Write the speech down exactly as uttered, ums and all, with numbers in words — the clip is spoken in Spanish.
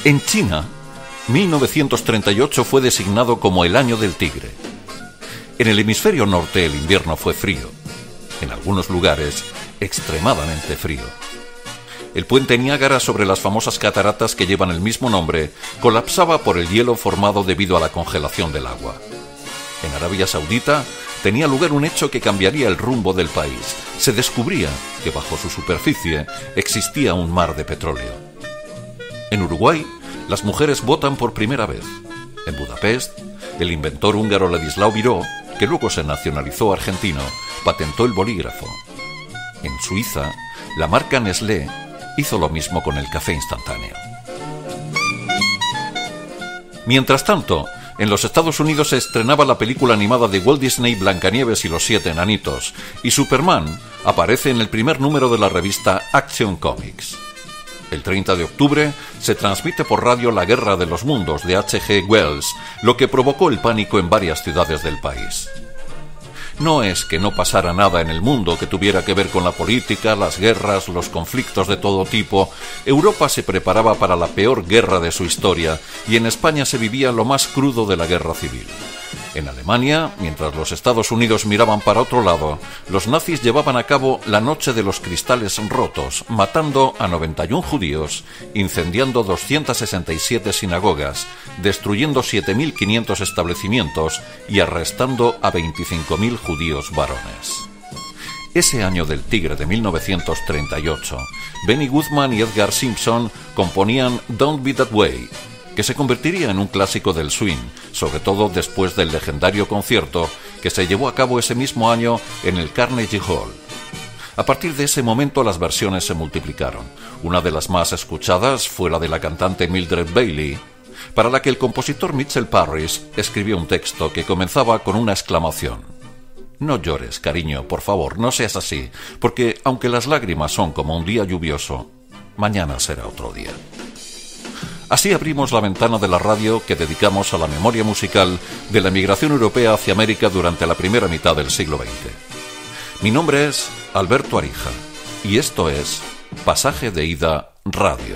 En China, mil novecientos treinta y ocho fue designado como el año del tigre. En el hemisferio norte el invierno fue frío, en algunos lugares extremadamente frío. El puente Niágara sobre las famosas cataratas que llevan el mismo nombre colapsaba por el hielo formado debido a la congelación del agua. En Arabia Saudita tenía lugar un hecho que cambiaría el rumbo del país. Se descubría que bajo su superficie existía un mar de petróleo. En Uruguay, las mujeres votan por primera vez. En Budapest, el inventor húngaro Ladislao Biró, que luego se nacionalizó argentino, patentó el bolígrafo. En Suiza, la marca Nestlé hizo lo mismo con el café instantáneo. Mientras tanto, en los Estados Unidos se estrenaba la película animada de Walt Disney Blancanieves y los siete enanitos, y Superman aparece en el primer número de la revista Action Comics. El treinta de octubre se transmite por radio La Guerra de los Mundos de H G Wells, lo que provocó el pánico en varias ciudades del país. No es que no pasara nada en el mundo que tuviera que ver con la política, las guerras, los conflictos de todo tipo. Europa se preparaba para la peor guerra de su historia y en España se vivía lo más crudo de la guerra civil. En Alemania, mientras los Estados Unidos miraban para otro lado, los nazis llevaban a cabo la Noche de los Cristales Rotos, matando a noventa y uno judíos, incendiando doscientas sesenta y siete sinagogas, destruyendo siete mil quinientos establecimientos y arrestando a veinticinco mil judíos varones. Ese año del tigre de mil novecientos treinta y ocho, Benny Goodman y Edgar Simpson componían Don't Be That Way, que se convertiría en un clásico del swing, sobre todo después del legendario concierto que se llevó a cabo ese mismo año en el Carnegie Hall. A partir de ese momento las versiones se multiplicaron. Una de las más escuchadas fue la de la cantante Mildred Bailey, para la que el compositor Mitchell Parrish escribió un texto que comenzaba con una exclamación: «No llores, cariño, por favor, no seas así, porque aunque las lágrimas son como un día lluvioso, mañana será otro día». Así abrimos la ventana de la radio que dedicamos a la memoria musical de la emigración europea hacia América durante la primera mitad del siglo veinte. Mi nombre es Alberto Arija y esto es Pasaje de Ida Radio.